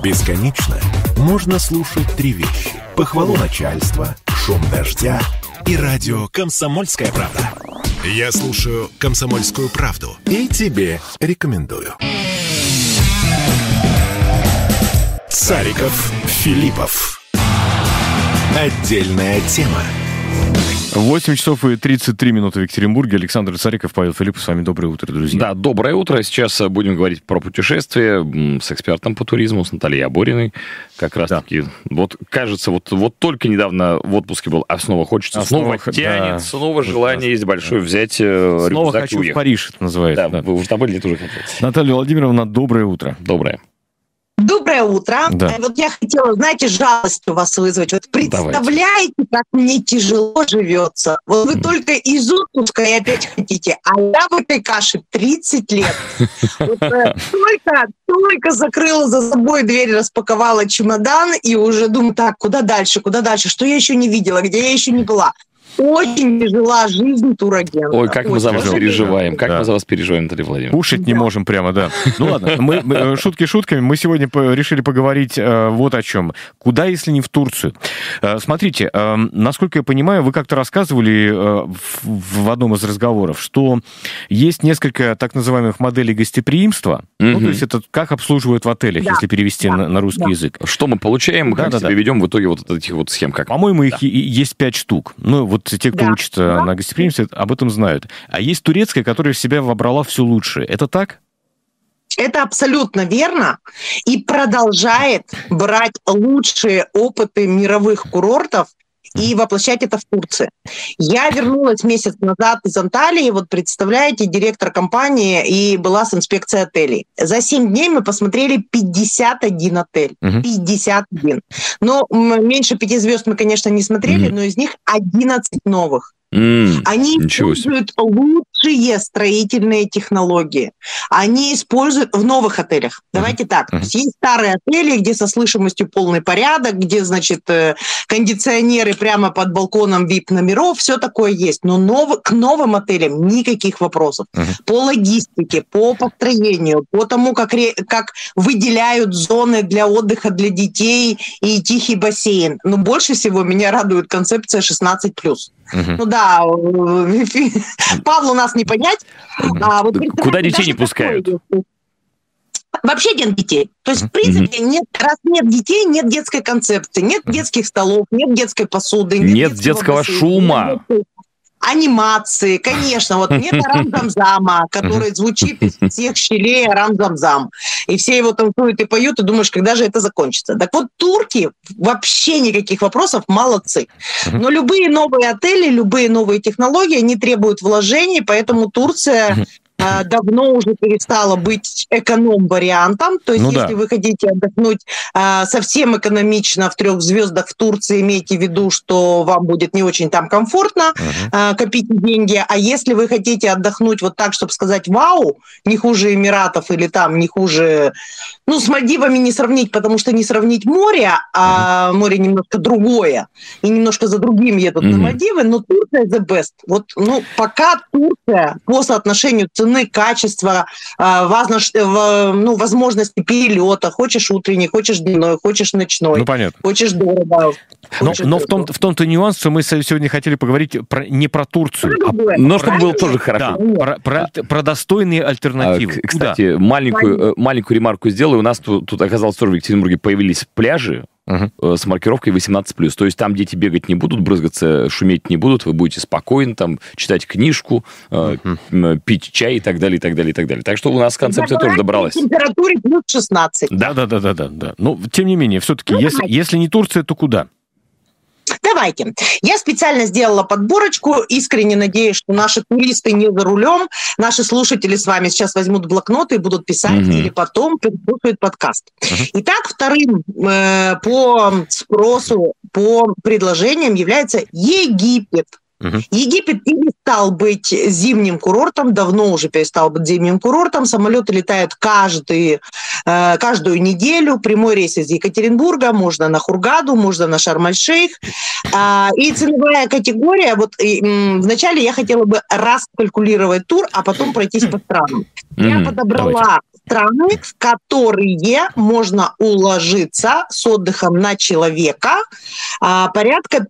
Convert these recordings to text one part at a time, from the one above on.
Бесконечно можно слушать три вещи: похвалу начальства, шум дождя и радио «Комсомольская правда». Я слушаю «Комсомольскую правду» и тебе рекомендую. Сариков, Филиппов. Отдельная тема. 8 часов и 33 минуты в Екатеринбурге. Александр Цариков, Павел Филиппов. С вами доброе утро, друзья. Да, доброе утро. Сейчас будем говорить про путешествия с экспертом по туризму, с Натальей Обориной. Как раз-таки, вот кажется, вот только недавно в отпуске был, а снова хочется, снова тянет, снова желание есть большое взять рюкзак. Снова хочу в Париж, это называется. Да, вы уже там были, тоже хотите. Наталья Владимировна, доброе утро. Доброе. Доброе утро. Да. Вот я хотела, знаете, жалость у вас вызвать. Вот представляете, как мне тяжело живется. Вот вы только из отпуска и опять хотите, а я в этой каше 30 лет. Только закрыла за собой дверь, распаковала чемодан и уже думаю, так, куда дальше, что я еще не видела, где я еще не была. Очень тяжела жизнь турагента. Ой, как мы за вас переживаем. Как мы за вас переживаем, Наталья Владимировна. Кушать не можем прямо, да. Ну ладно, мы шутки шутками. Мы сегодня решили поговорить вот о чем. Куда, если не в Турцию? Смотрите, насколько я понимаю, вы как-то рассказывали в одном из разговоров, что есть несколько так называемых моделей гостеприимства. Ну, то есть это как обслуживают в отелях, если перевести на русский язык. Что мы получаем, как себя ведем в итоге вот от этих вот схем. По-моему, их есть 5 штук. Ну, вот те, кто учится на гостеприимстве, об этом знают. А есть турецкая, которая в себя вобрала все лучшее. Это так? Это абсолютно верно. И продолжает брать лучшие опыты мировых курортов и воплощать это в Турции. Я вернулась месяц назад из Анталии, вот представляете, директор компании, и была с инспекцией отелей. За 7 дней мы посмотрели 51 отель. 51. Но меньше 5 звезд мы, конечно, не смотрели, но из них 11 новых. Они используют лучшие строительные технологии. Они используют в новых отелях. Давайте так. Есть старые отели, где со слышимостью полный порядок, где, значит, кондиционеры прямо под балконом VIP-номеров, все такое есть. Но к новым отелям никаких вопросов. По логистике, по построению, по тому, как выделяют зоны для отдыха для детей и тихий бассейн. Но больше всего меня радует концепция 16+. Ну да, Павлу нас не понять. Куда детей не пускают? Вообще нет детей. То есть, в принципе, раз нет детей, нет детской концепции, нет детских столов, нет детской посуды. Нет детского шума. Анимации, конечно. Вот нет Арам-Зам-Зама, который звучит из всех щелей Арам-Зам-Зам. И все его танцуют и поют, и думаешь, когда же это закончится. Так вот, турки, вообще никаких вопросов, молодцы. Но любые новые отели, любые новые технологии, они требуют вложений, поэтому Турция давно уже перестала быть эконом-вариантом. То есть, если вы хотите отдохнуть совсем экономично в 3 звездах в Турции, имейте в виду, что вам будет не очень там комфортно копить деньги. А если вы хотите отдохнуть вот так, чтобы сказать «Вау!», не хуже Эмиратов или там не хуже... Ну, с Мальдивами не сравнить, потому что не сравнить море, а море немножко другое. И немножко за другим едут на Мальдивы, но Турция the best. Вот, ну, пока Турция по соотношению цены, качества, возможности перелета, хочешь утренний, хочешь дневной, хочешь ночной, хочешь дорого. Но в том-то нюанс, что мы сегодня хотели поговорить не про Турцию, но чтобы было тоже хорошо. Про достойные альтернативы. Кстати, маленькую ремарку сделаю. У нас тут оказалось тоже в Екатеринбурге появились пляжи с маркировкой 18+. То есть там дети бегать не будут, брызгаться, шуметь не будут, вы будете спокойно там читать книжку, пить чай и так далее, и так далее, и так далее. Так что у нас концепция тоже добралась. Температуре плюс 16. Да. Но, тем не менее, все-таки, если не Турция, то куда? Давайте. Я специально сделала подборочку. Искренне надеюсь, что наши туристы не за рулем. Наши слушатели с вами сейчас возьмут блокноты и будут писать, или потом переслушают подкаст. Итак, вторым по спросу, по предложениям является Египет. Египет перестал быть зимним курортом, давно уже перестал быть зимним курортом. Самолеты летают каждую неделю. Прямой рейс из Екатеринбурга, можно на Хургаду, можно на Шарм-эль-Шейх. И ценовая категория, вот вначале я хотела бы раскалькулировать тур, а потом пройтись по странам. Я подобрала страны, в которые можно уложиться с отдыхом на человека порядка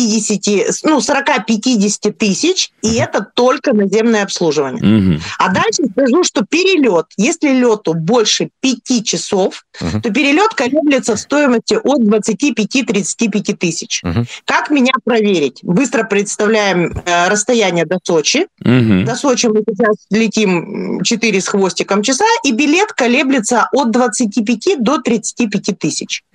40-50 тысяч, и это только наземное обслуживание. А дальше скажу, что перелет, если лету больше 5 часов, то перелет колеблется в стоимости от 25-35 тысяч. Как меня проверить? Быстро представляем расстояние до Сочи. До Сочи мы сейчас летим 4 с хвостиком часа, и билет колеблется от 25 до 35 тысяч.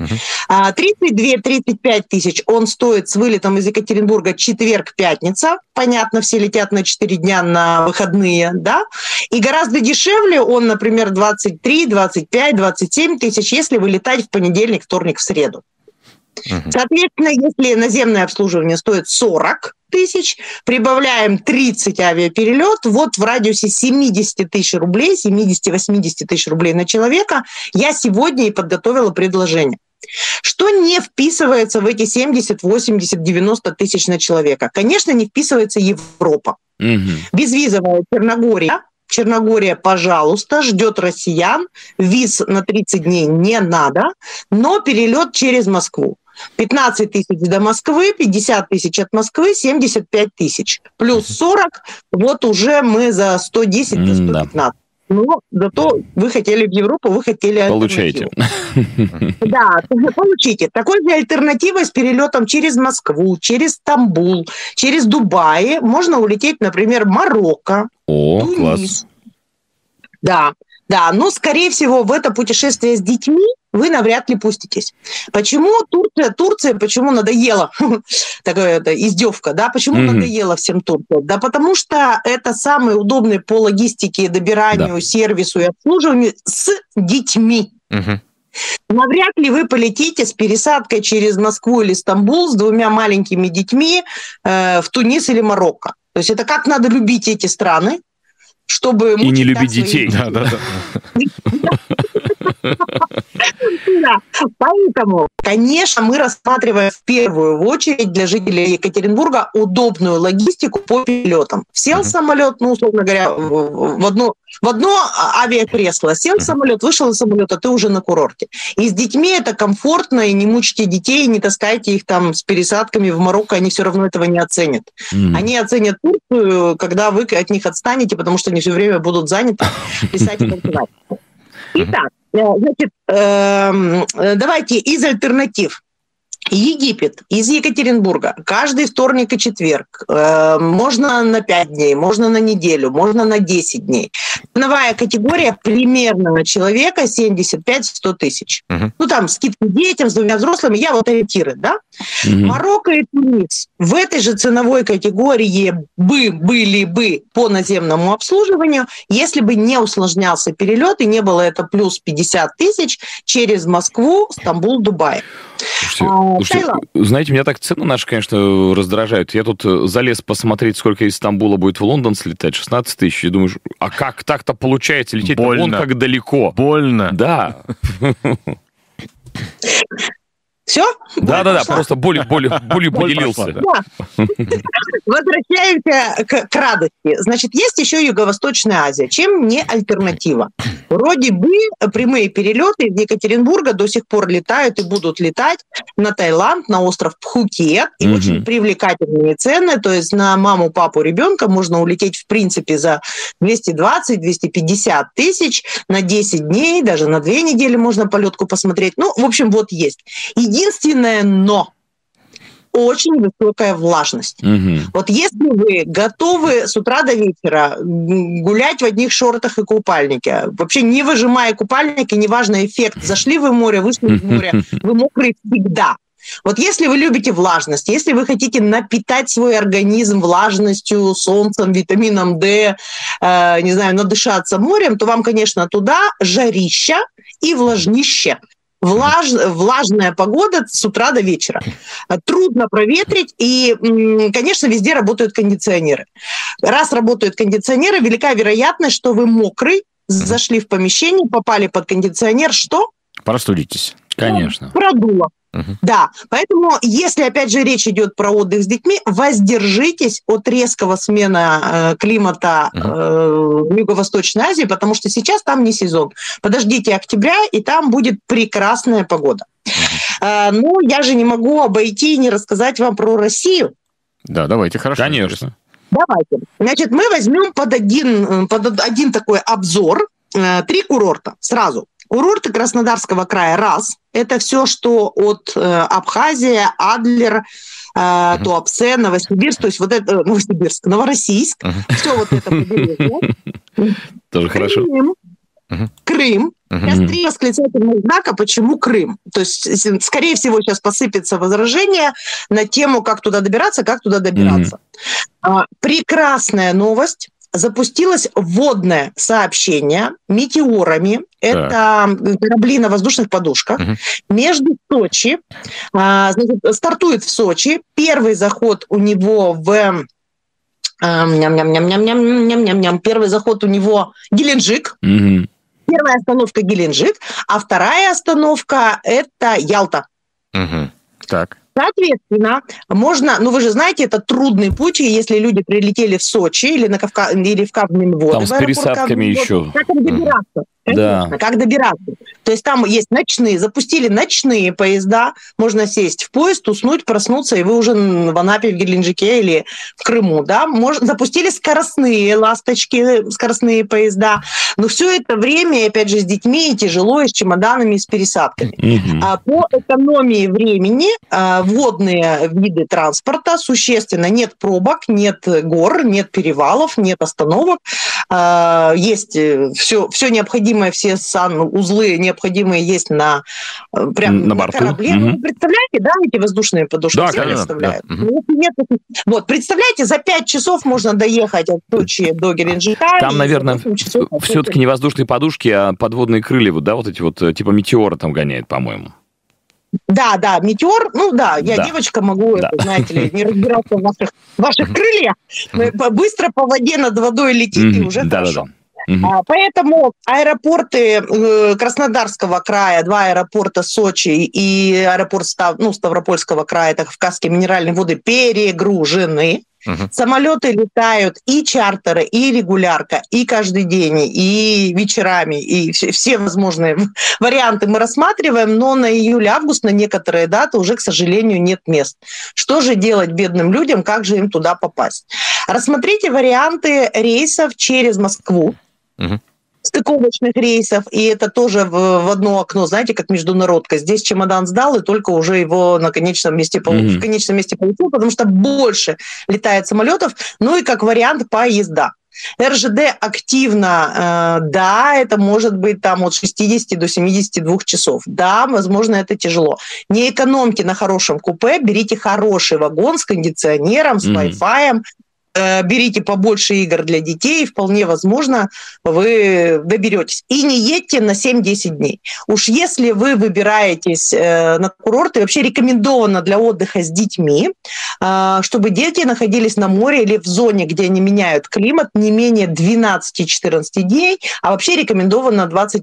32-35 тысяч он стоит с вылетом из Екатеринбурга четверг-пятница. Понятно, все летят на 4 дня на выходные, да? И гораздо дешевле он, например, 23, 25, 27 тысяч, если вылетать в понедельник, вторник, в среду. Соответственно, если наземное обслуживание стоит 40 тысяч, прибавляем 30 авиаперелет, вот в радиусе 70 тысяч рублей, 70-80 тысяч рублей на человека я сегодня и подготовила предложение. Что не вписывается в эти 70, 80, 90 тысяч на человека? Конечно, не вписывается Европа. Безвизовая Черногория. Черногория, пожалуйста, ждет россиян. Виз на 30 дней не надо, но перелет через Москву. 15 тысяч до Москвы, 50 тысяч от Москвы, 75 тысяч. Плюс 40, вот уже мы за 110 до 115. Но зато вы хотели в Европу, вы хотели альтернативу. Получаете. Да, получите. Такой же альтернативой с перелетом через Москву, через Стамбул, через Дубай можно улететь, например, в Марокко, Тунис. Класс. Да, но, скорее всего, в это путешествие с детьми вы навряд ли пуститесь. Почему Турция, почему надоела? Такая издевка, да? Почему надоела всем Турция? Да потому что это самый удобный по логистике, добиранию, сервису и обслуживанию с детьми. Навряд ли вы полетите с пересадкой через Москву или Стамбул с 2 маленькими детьми в Тунис или Марокко. То есть это как надо любить эти страны, чтобы... И не любить детей. Да. Поэтому, конечно, мы рассматриваем в первую очередь для жителей Екатеринбурга удобную логистику по перелетам. Сел в самолет, условно говоря, в одно авиакресло, сел в самолет, вышел из самолета, ты уже на курорте. И с детьми это комфортно, и не мучите детей, не таскайте их там с пересадками в Марокко, они все равно этого не оценят. Они оценят Турцию, когда вы от них отстанете, потому что они все время будут заняты писать и танцевать. Итак, значит, давайте из альтернатив. Египет из Екатеринбурга каждый вторник и четверг. Можно на 5 дней, можно на неделю, можно на 10 дней. Ценовая категория примерно на человека 75-100 тысяч. Там скидки детям, с 2 взрослыми, я вот ориентиры, да? Марокко и Тунис в этой же ценовой категории были бы по наземному обслуживанию, если бы не усложнялся перелет и не было это плюс 50 тысяч через Москву, Стамбул, Дубай. Слушайте, знаете, меня так цены наши, конечно, раздражают. Я тут залез посмотреть, сколько из Стамбула будет в Лондон слетать, 16 тысяч. И думаешь, а как так-то получается лететь? Вон как далеко. Больно. Да. Все? Да, просто болью поделился. Возвращаемся к радости. Значит, есть еще Юго-Восточная Азия. Чем не альтернатива? Вроде бы прямые перелеты из Екатеринбурга до сих пор летают и будут летать на Таиланд, на остров Пхукет. И очень привлекательные цены. То есть на маму, папу, ребенка можно улететь в принципе за 220-250 тысяч на 10 дней, даже на 2 недели можно полетку посмотреть. В общем, вот есть. Единственное «но» – очень высокая влажность. Вот если вы готовы с утра до вечера гулять в одних шортах и купальнике, вообще не выжимая купальники, неважно эффект, зашли вы в море, вышли из моря, вы мокрые всегда. Вот если вы любите влажность, если вы хотите напитать свой организм влажностью, солнцем, витамином D, не знаю, надышаться морем, то вам, конечно, туда жарища и влажнище. Влажная погода с утра до вечера. Трудно проветрить, и, конечно, везде работают кондиционеры. Раз работают кондиционеры, велика вероятность, что вы мокрый, зашли в помещение, попали под кондиционер, что? Простудитесь. Конечно. Продуло. Да, поэтому, если, опять же, речь идет про отдых с детьми, воздержитесь от резкого смена климата в Юго-Восточной Азии, потому что сейчас там не сезон. Подождите октября, и там будет прекрасная погода. Но я же не могу обойти и не рассказать вам про Россию. Да, давайте, хорошо. Конечно. Давайте. Значит, мы возьмем под один такой обзор 3 курорта сразу. Курорты Краснодарского края – раз. Это все, что от Абхазии, Адлер, Туапсе, Новосибирск, то есть вот это Новороссийск, все вот это побережье. Тоже хорошо. Крым. Сейчас 3 восклицательных знака, почему Крым. То есть, скорее всего, сейчас посыпется возражение на тему, как туда добираться, Прекрасная новость. Запустилось водное сообщение метеорами. Это корабли на воздушных подушках. Между Сочи. Значит, стартует в Сочи. Первый заход у него Первый заход у него Геленджик. Первая остановка Геленджик, а вторая остановка – это Ялта. Так. Соответственно, можно, вы же знаете, это трудный путь, и если люди прилетели в Сочи или в Кавмин воды. Там с пересадками еще. Как им добираться? Конечно, как добираться. То есть там есть запустили ночные поезда, можно сесть в поезд, уснуть, проснуться, и вы уже в Анапе, в Геленджике или в Крыму. Да? Запустили скоростные ласточки, скоростные поезда. Но все это время, опять же, с детьми, и тяжело, и с чемоданами, и с пересадками. По экономии времени водные виды транспорта существенно. Нет пробок, нет гор, нет перевалов, нет остановок. Есть все необходимое, все санузлы необходимые есть на борту. Корабле. Вы представляете, да, эти воздушные подушки? Да, все конечно. представляют. Вот, представляете, за 5 часов можно доехать от Сочи до Геленджика. Там, наверное, все-таки не воздушные подушки, а подводные крылья, вот эти вот, типа метеора там гоняет, по-моему. Да, метеор, я девочка, могу, знаете ли, не разбираться в ваших крыльях. Быстро по воде над водой летит, и уже хорошо. Поэтому аэропорты Краснодарского края, 2 аэропорта Сочи и аэропорт Ставропольского края, это Кавказские минеральные воды, перегружены. Самолеты летают и чартеры, и регулярка, и каждый день, и вечерами, и все возможные варианты мы рассматриваем, но на июль-август на некоторые даты уже, к сожалению, нет мест. Что же делать бедным людям, как же им туда попасть? Рассмотрите варианты рейсов через Москву. Стыковочных рейсов, и это тоже в одно окно, знаете, как международка. Здесь чемодан сдал, и только уже его в конечном месте получил, потому что больше летает самолетов, и как вариант поезда. РЖД активно, это может быть там от 60 до 72 часов. Да, возможно, это тяжело. Не экономьте на хорошем купе, берите хороший вагон с кондиционером, с Wi-Fi, берите побольше игр для детей, и вполне возможно, вы доберетесь. И не едьте на 7-10 дней. Уж если вы выбираетесь на курорты, вообще рекомендовано для отдыха с детьми, чтобы дети находились на море или в зоне, где они меняют климат, не менее 12-14 дней, а вообще рекомендовано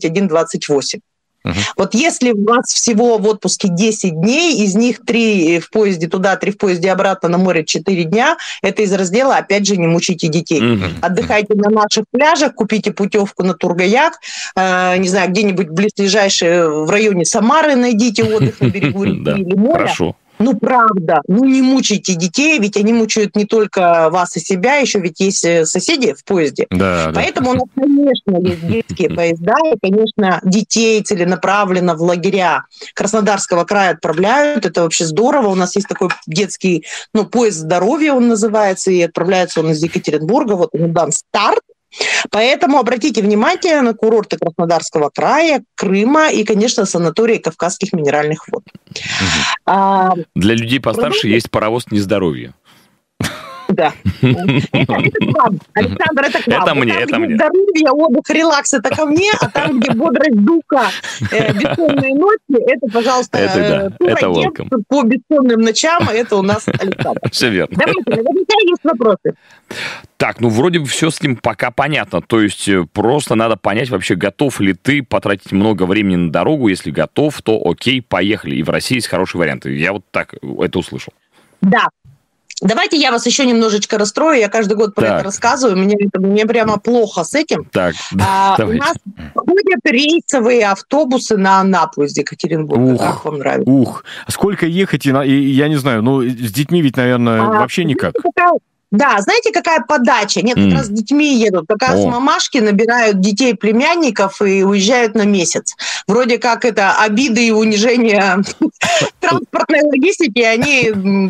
21-28. Вот если у вас всего в отпуске 10 дней, из них 3 в поезде туда, 3 в поезде обратно, на море 4 дня, это из раздела, опять же, не мучите детей. Отдыхайте на наших пляжах, купите путевку на Тургаяк, не знаю, где-нибудь близлежащее в районе Самары найдите отдых на берегу реки или моря. Хорошо. Правда, не мучайте детей, ведь они мучают не только вас и себя, еще ведь есть соседи в поезде. Поэтому у нас, конечно, есть детские поезда, и, конечно, детей целенаправленно в лагеря Краснодарского края отправляют. Это вообще здорово. У нас есть такой детский, поезд здоровья он называется, и отправляется он из Екатеринбурга. Вот он дан старт. Поэтому обратите внимание на курорты Краснодарского края, Крыма и, конечно, санатории Кавказских минеральных вод. Для людей постарше есть паровоз нездоровья. Да. Это к вам. Александр, это к вам. Это мне, там, это где мне. здоровье, отдых, релакс, это ко мне, а там, где бодрость духа, бессонные ночи, это, пожалуйста, это welcome. по бессонным ночам, это у нас Александр. Все верно. Давайте, наверняка есть вопросы. Так, ну вроде бы все с ним пока понятно. То есть просто надо понять вообще, готов ли ты потратить много времени на дорогу. Если готов, то окей, поехали. И в России есть хорошие варианты. Я вот так это услышал. Да. Давайте я вас еще немножечко расстрою. Я каждый год про это рассказываю. Мне прямо плохо с этим. Так, у нас ходят рейсовые автобусы на Анапу из Екатеринбурга. Как вам нравится? Сколько ехать? Я не знаю, ну, с детьми ведь, наверное, вообще никак. Да, знаете, какая подача? Нет, как раз с детьми едут. Как раз мамашки набирают детей, племянников и уезжают на месяц. Вроде как это обиды и унижения транспортной логистики, они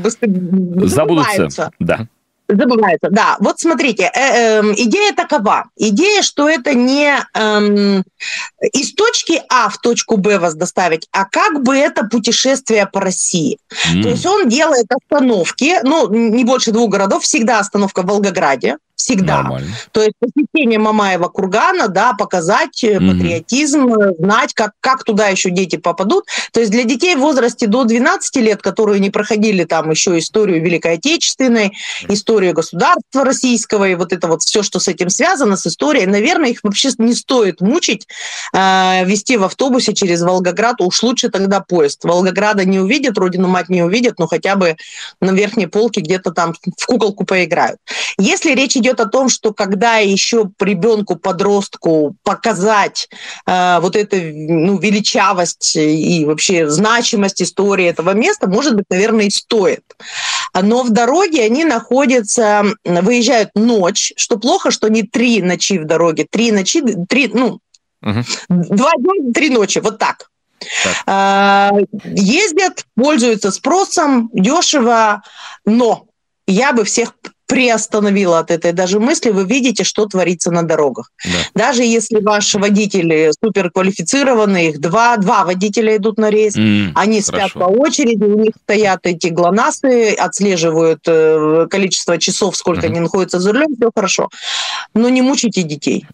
забываются. Забывается, да. Вот смотрите, идея такова. Идея, что это не из точки А в точку Б вас доставить, а как бы это путешествие по России. То есть он делает остановки, ну, не больше 2 городов, всегда остановка в Волгограде. Всегда. Нормально. То есть посещение Мамаева кургана, да, показать патриотизм, знать, как туда еще дети попадут. То есть для детей в возрасте до 12 лет, которые не проходили там еще историю Великой Отечественной, историю государства российского и вот это вот все, что с этим связано, с историей, наверное, их вообще не стоит мучить, везти в автобусе через Волгоград. Уж лучше тогда поезд. Волгограда не увидят, Родину мать не увидят, но хотя бы на верхней полке где-то там в куколку поиграют. Если речь идет о том, что когда еще ребенку-подростку показать вот эту величавость и вообще значимость истории этого места, может быть, наверное, и стоит. Но в дороге они находятся, выезжают ночь, что плохо, что не 3 ночи в дороге, 2 дня, 3 ночи, вот так. Ездят, пользуются спросом, дешево, но я бы всех приостановила от этой даже мысли. Вы видите, что творится на дорогах. Да. Даже если ваш водитель суперквалифицированный, их 2 водителя идут на рейс, они спят по очереди, у них стоят эти ГЛОНАССы, отслеживают количество часов, сколько они находятся за рулем, все хорошо. Но не мучайте детей.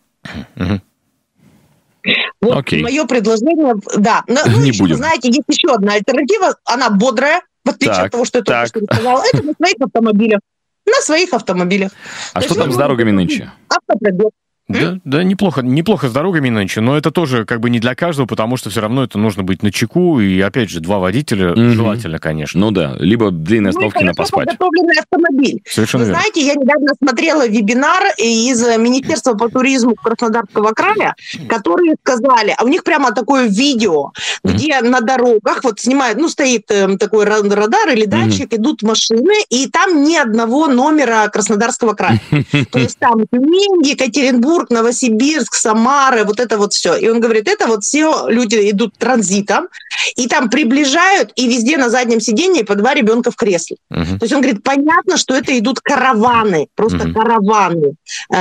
Вот мое предложение, да. Ну, еще, вы знаете, есть еще одна альтернатива, она бодрая, в отличие от того, что я только что сказала. Это на своих автомобилях. На своих автомобилях. А что там с дорогами нынче? Автопробег. Да, неплохо с дорогами нынче, но это тоже как бы не для каждого, потому что все равно это нужно быть начеку, и опять же 2 водителя желательно, конечно. Ну да, либо длинные остановки на поспать. Подготовленный автомобиль. Совершенно верно. Знаете, я недавно смотрела вебинар из Министерства по туризму Краснодарского края, которые сказали, а у них прямо такое видео, где на дорогах вот снимают, стоит такой радар или датчик, идут машины, и там ни одного номера Краснодарского края. То есть там Тюмень, Екатеринбург, Новосибирск, Самара, вот это вот все. И он говорит, это вот все люди идут транзитом, и там приближают, и везде на заднем сиденье по 2 ребенка в кресле. То есть он говорит, понятно, что это идут караваны, просто караваны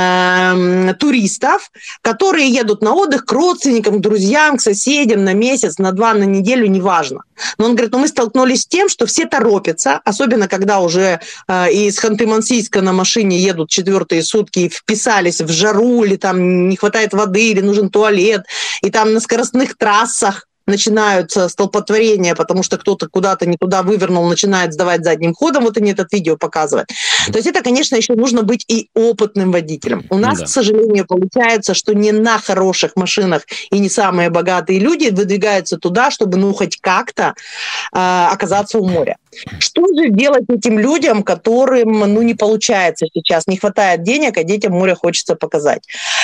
туристов, которые едут на отдых к родственникам, к друзьям, к соседям на месяц, на 2, на неделю, неважно. Но он говорит, мы столкнулись с тем, что все торопятся, особенно когда уже из Ханты-Мансийска на машине едут 4-е сутки и вписались в жару, или там не хватает воды, или нужен туалет, и там на скоростных трассах начинаются столпотворения, потому что кто-то куда-то не туда вывернул, начинает сдавать задним ходом, вот они этот видео показывают. То есть это, конечно, еще нужно быть и опытным водителем. У нас, к сожалению, получается, что не на хороших машинах и не самые богатые люди выдвигаются туда, чтобы, хоть как-то оказаться у моря. Что же делать этим людям, которым, не получается сейчас, не хватает денег, а детям море хочется показать?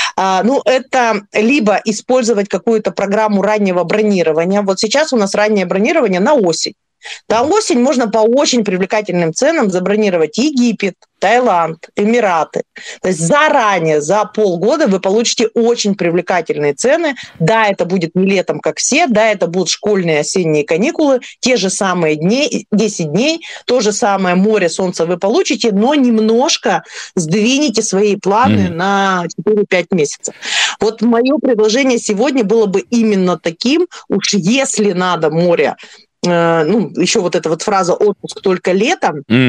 Это либо использовать какую-то программу раннего бронирования. Вот сейчас у нас раннее бронирование на осень. На осень можно по очень привлекательным ценам забронировать Египет, Таиланд, Эмираты. То есть заранее, за полгода вы получите очень привлекательные цены. Да, это будет не летом, как все, да, это будут школьные осенние каникулы, те же самые дни, 10 дней, то же самое море, солнце вы получите, но немножко сдвинете свои планы на 4-5 месяцев. Вот мое предложение сегодня было бы именно таким, уж если надо море, еще вот эта вот фраза «отпуск только летом»,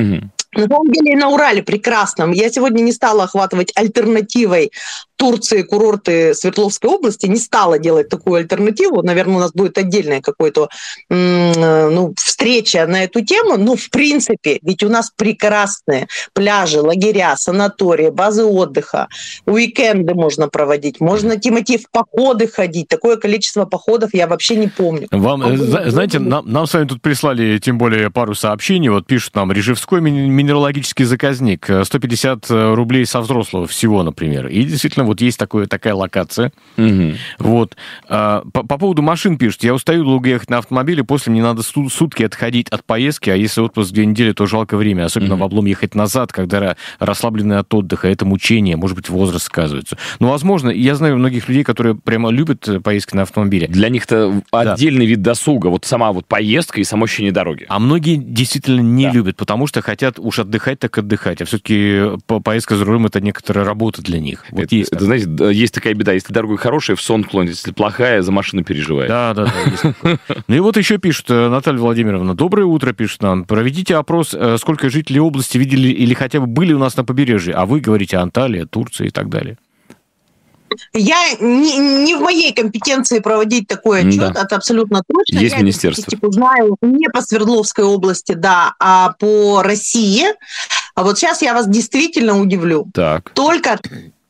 На самом деле на Урале прекрасном. Я сегодня не стала охватывать альтернативой Турции курорты Свердловской области, не стала делать такую альтернативу. Наверное, у нас будет отдельная какая-то встреча на эту тему. Но в принципе, ведь у нас прекрасные пляжи, лагеря, санатории, базы отдыха, уикенды можно проводить, можно, Тимофей, в походы ходить. Такое количество походов я вообще не помню. Вам, знаете, нам с вами тут прислали, тем более, пару сообщений. Вот пишут нам: Рижевской минералогический заказник, 150 рублей со взрослого всего, например. И действительно, вот есть такая локация. Угу. Вот. По поводу машин пишут: я устаю долго ехать на автомобиле, после мне надо сутки отходить от поездки, а если отпуск 2 недели, то жалко время. Особенно в облом ехать назад, когда расслаблены от отдыха. Это мучение, может быть, возраст сказывается. Но, возможно, я знаю многих людей, которые прямо любят поездки на автомобиле. Для них это отдельный вид досуга. Вот сама вот поездка и само ощущение дороги. А многие действительно не любят, потому что хотят уж отдыхать, так отдыхать. А все-таки поездка за рулем — это некоторая работа для них. Вот это, знаете, есть такая беда. Если дорога хорошая, в сон клонит. Если плохая, за машину переживает. Да. Ну и вот еще пишут, Наталья Владимировна: доброе утро, пишет нам. Проведите опрос, сколько жителей области видели или хотя бы были у нас на побережье. А вы говорите Анталия, Турция и так далее. Я не в моей компетенции проводить такой отчет, это абсолютно точно. Есть министерство. Я знаю не по Свердловской области, а по России. А вот сейчас я вас действительно удивлю. Так. Только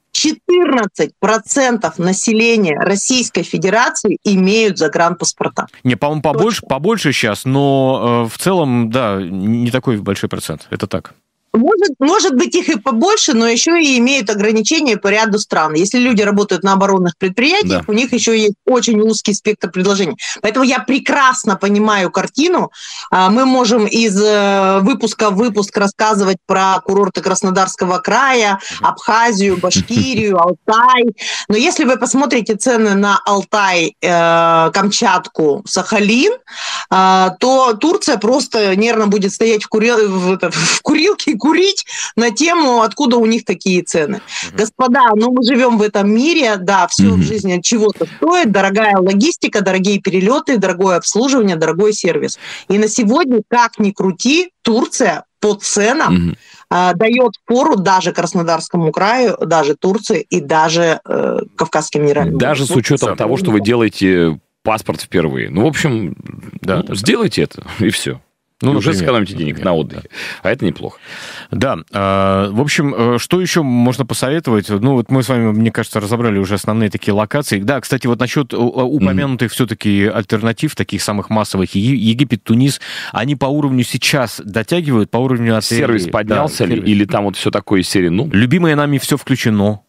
14% населения Российской Федерации имеют загранпаспорта. Не, по-моему, побольше сейчас, но в целом, да, не такой большой процент. Это так. Может быть, их и побольше, но еще и имеют ограничения по ряду стран. Если люди работают на оборонных предприятиях, у них еще есть очень узкий спектр предложений. Поэтому я прекрасно понимаю картину. Мы можем из выпуска в выпуск рассказывать про курорты Краснодарского края, Абхазию, Башкирию, Алтай. Но если вы посмотрите цены на Алтай, Камчатку, Сахалин, то Турция просто нервно будет стоять в курилке и курить на тему, откуда у них такие цены. Господа, мы живем в этом мире, все в жизни от чего-то стоит, дорогая логистика, дорогие перелеты, дорогое обслуживание, дорогой сервис. И на сегодня, как ни крути, Турция по ценам дает фору даже Краснодарскому краю, даже Турции и даже Кавказским минеральным. Даже с учетом того, что вы делаете паспорт впервые. В общем, сделайте это, и все. Уже сэкономите денег на отдыхе. А это неплохо. Да. В общем, что еще можно посоветовать? Вот мы с вами, мне кажется, разобрали уже основные такие локации. Да, кстати, вот насчет упомянутых все-таки альтернатив, таких самых массовых, Египет, Тунис, они по уровню сейчас дотягивают, по уровню отелей. Сервис поднялся или там вот все такое из серии? Любимое нами все включено.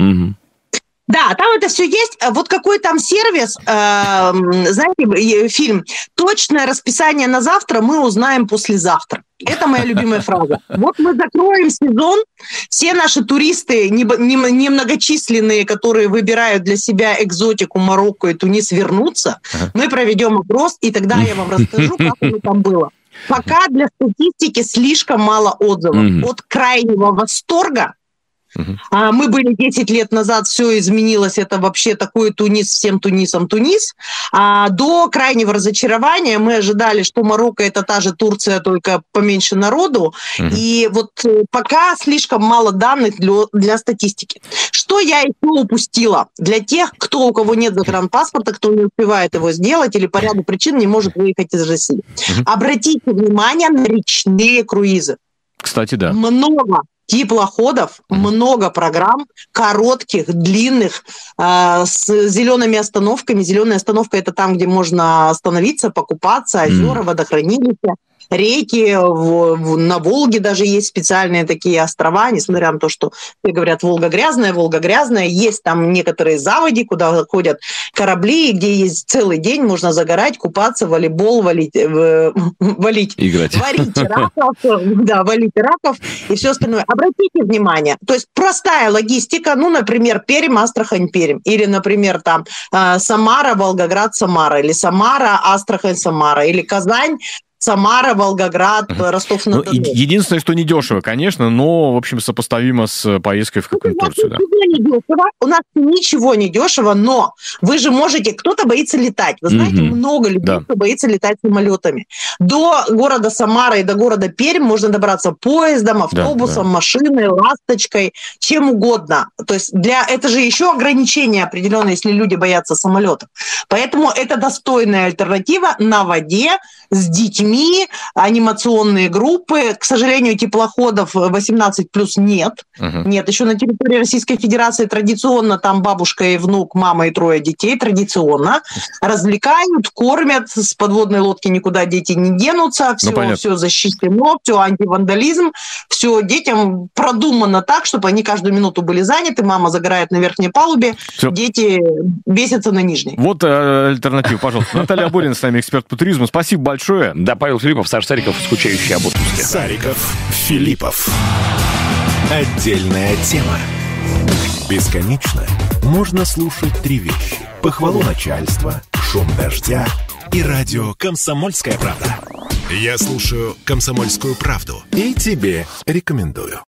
Да, там это все есть. Вот какой там сервис, знаете, фильм «Точное расписание на завтра мы узнаем послезавтра». Это моя любимая фраза. Вот мы закроем сезон, все наши туристы, немногочисленные, которые выбирают для себя экзотику, Марокко и Тунис, вернутся. Мы проведем опрос, и тогда я вам расскажу, как оно там было. Пока для статистики слишком мало отзывов. От крайнего восторга. Мы были 10 лет назад, все изменилось, это вообще такой Тунис, всем Тунисом Тунис. До крайнего разочарования мы ожидали, что Марокко — это та же Турция, только поменьше народу. И вот пока слишком мало данных для статистики. Что я еще упустила? Для тех, у кого нет загранпаспорта, кто не успевает его сделать или по ряду причин не может выехать из России. Обратите внимание на речные круизы. Кстати, да. Много теплоходов, много программ, коротких, длинных, с зелеными остановками. Зеленая остановка — это там, где можно остановиться, покупаться, озера, водохранилища, реки. На Волге даже есть специальные такие острова, несмотря на то, что все говорят, Волга грязная. Есть там некоторые заводи, куда ходят корабли, где есть целый день, можно загорать, купаться, волейбол, валить, играть, варить раков и все остальное. Обратите внимание, то есть простая логистика, например, Пермь, Астрахань, Пермь, или, например, там Самара, Волгоград, Самара, или Самара, Астрахань, Самара, или Казань, Самара, Волгоград, Ростов-на-Дону. Единственное, что недешево, конечно, но, в общем, сопоставимо с поездкой в какую-нибудь Турцию. Да. У нас ничего не дешево, но вы же можете... Кто-то боится летать. Вы знаете, много людей, кто боится летать самолетами. До города Самара и до города Пермь можно добраться поездом, автобусом, машиной, ласточкой, чем угодно. То есть это же еще ограничения определенные, если люди боятся самолетов. Поэтому это достойная альтернатива на воде, с детьми, анимационные группы. К сожалению, теплоходов 18+ нет. Нет, еще на территории Российской Федерации традиционно там бабушка и внук, мама и 3 детей, традиционно развлекают, кормят, с подводной лодки никуда дети не денутся, все защищено, все антивандализм, все детям продумано так, чтобы они каждую минуту были заняты, мама загорает на верхней палубе, дети бесятся на нижней. Вот альтернатива, пожалуйста. Наталья Аборина с нами, эксперт по туризму. Спасибо большое. Да, Павел Филиппов, Саша Сариков, скучающий об отпуске. Сариков, Филиппов. Отдельная тема. Бесконечно можно слушать 3 вещи. Похвалу начальства, шум дождя и радио «Комсомольская правда». Я слушаю «Комсомольскую правду» и тебе рекомендую.